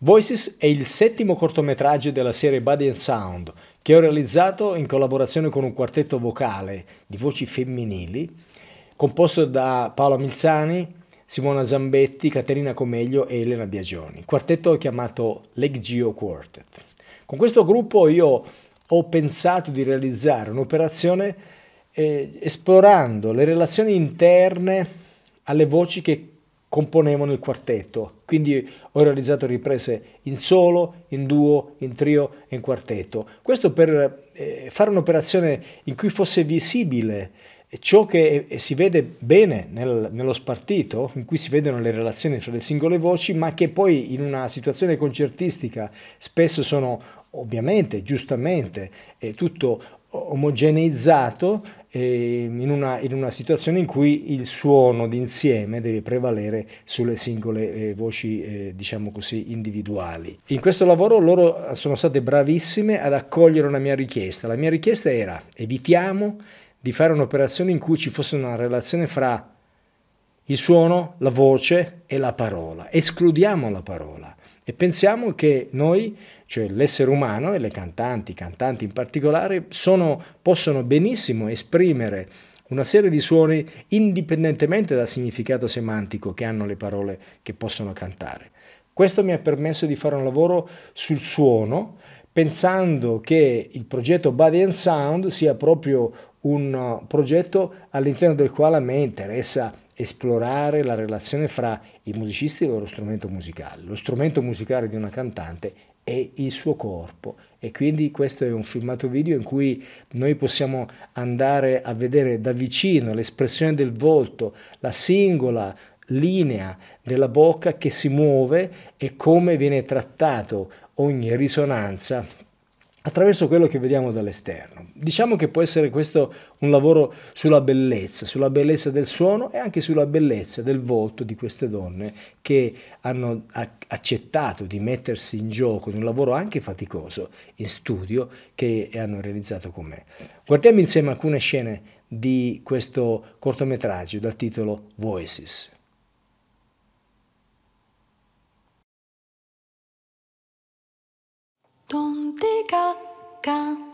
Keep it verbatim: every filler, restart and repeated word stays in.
Voices è il settimo cortometraggio della serie Body and Sound che ho realizzato in collaborazione con un quartetto vocale di voci femminili composto da Paola Milzani, Simona Zambetti, Caterina Comeglio e Elena Biagioni. Il quartetto ho chiamato Leggio Quartet. Con questo gruppo io ho pensato di realizzare un'operazione eh, esplorando le relazioni interne alle voci che componevano il quartetto, quindi ho realizzato riprese in solo, in duo, in trio e in quartetto. Questo per eh, fare un'operazione in cui fosse visibile ciò che eh, si vede bene nel, nello spartito, in cui si vedono le relazioni fra le singole voci, ma che poi in una situazione concertistica spesso sono ovviamente, giustamente, eh, tutto omogeneizzato eh, in, una, in una situazione in cui il suono d'insieme deve prevalere sulle singole eh, voci, eh, diciamo così, individuali. In questo lavoro loro sono state bravissime ad accogliere una mia richiesta. La mia richiesta era: evitiamo di fare un'operazione in cui ci fosse una relazione fra il suono, la voce e la parola. Escludiamo la parola e pensiamo che noi, cioè l'essere umano e le cantanti, i cantanti in particolare, sono, possono benissimo esprimere una serie di suoni indipendentemente dal significato semantico che hanno le parole che possono cantare. Questo mi ha permesso di fare un lavoro sul suono, pensando che il progetto Body and Sound sia proprio un progetto all'interno del quale a me interessa esplorare la relazione fra i musicisti e il loro strumento musicale. Lo strumento musicale di una cantante è il suo corpo, e quindi questo è un filmato video in cui noi possiamo andare a vedere da vicino l'espressione del volto, la singola linea della bocca che si muove e come viene trattato ogni risonanza attraverso quello che vediamo dall'esterno. Diciamo che può essere questo un lavoro sulla bellezza, sulla bellezza del suono e anche sulla bellezza del volto di queste donne che hanno accettato di mettersi in gioco in un lavoro anche faticoso in studio che hanno realizzato con me. Guardiamo insieme alcune scene di questo cortometraggio dal titolo Voices. Donde gaga